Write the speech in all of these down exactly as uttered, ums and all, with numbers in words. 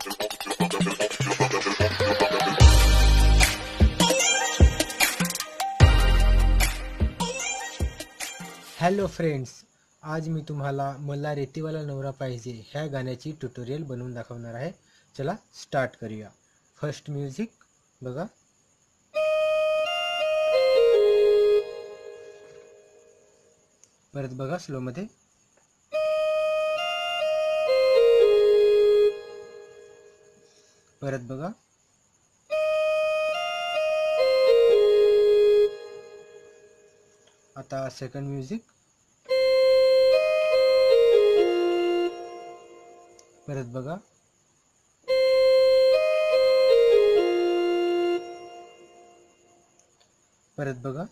Hello friends, आज मी तुम्हाला मला रेतीवाला नवरा पाहिजे ह्या गाण्याची ट्युटोरियल बनवून दाखवणार आहे. चला स्टार्ट करूया. फर्स्ट म्युझिक बघा. परत बघा स्लो मध्ये. परत बघा. आता सेकंड म्युझिक. परत बघा. परत बघा.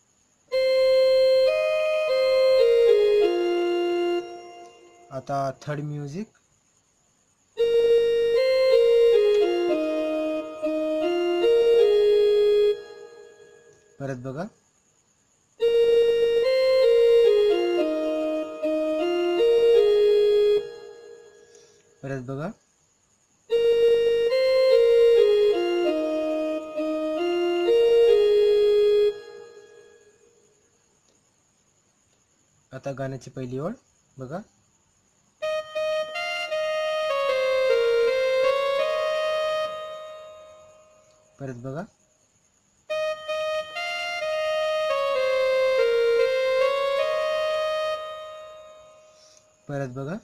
आता थर्ड म्युझिक. परत बघा. परत बघा. आता गाण्याची पहिली ओळ बघा. परत बघा. परत बघा.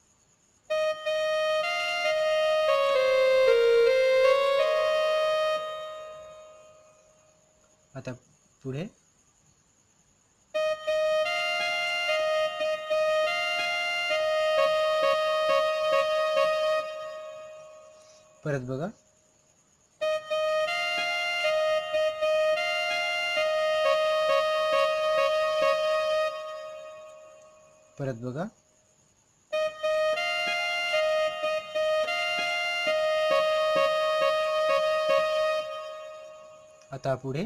आता पुढे. परत बघा. परत बघा. आता पुढे.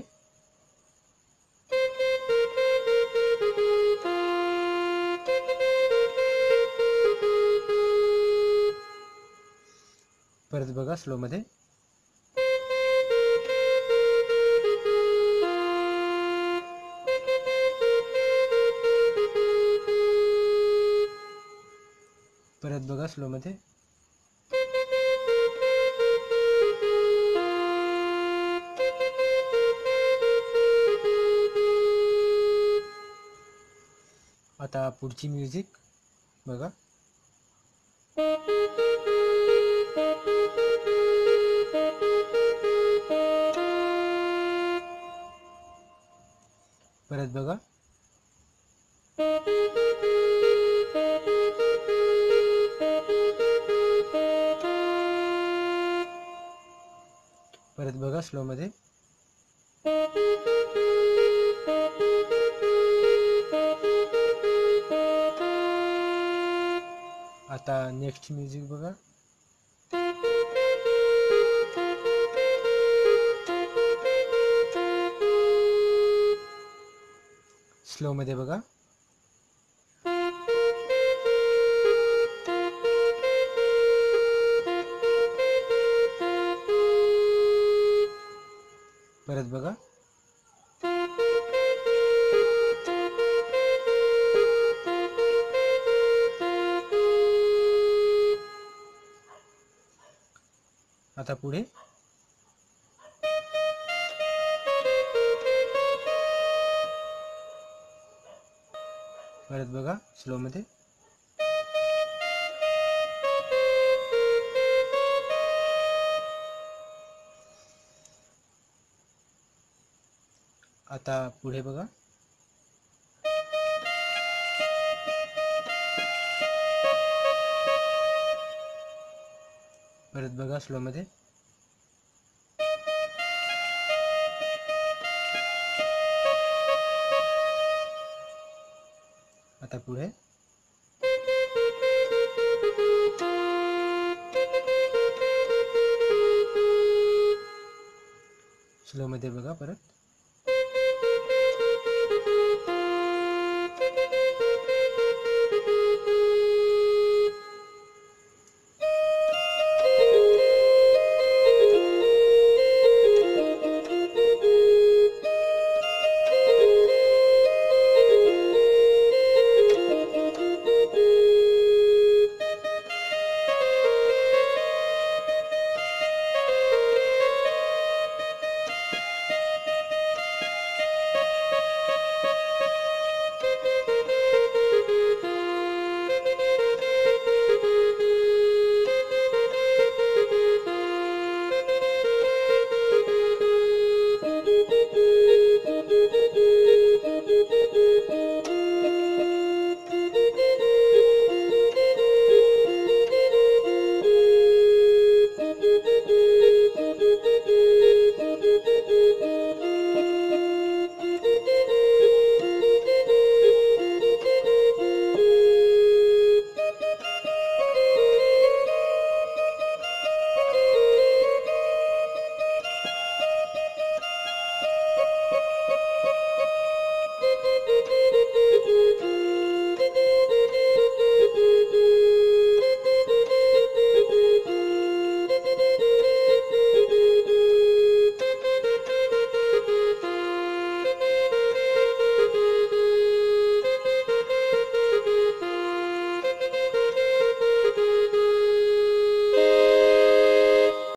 परत बघा स्लो मध्ये. परत बघा स्लो मध्ये. आता पुढची म्युझिक बघा. परत बघा. परत बघा स्लो मध्ये. आता नेक्स्ट म्युझिक बघा. स्लो मध्ये बघा. परत बघा. आता पुढे. परत बघा स्लो मध्ये. आता पुढे बघा. परत बघा स्लो मध्ये. आता पुढे. स्लो मध्ये बघा परत.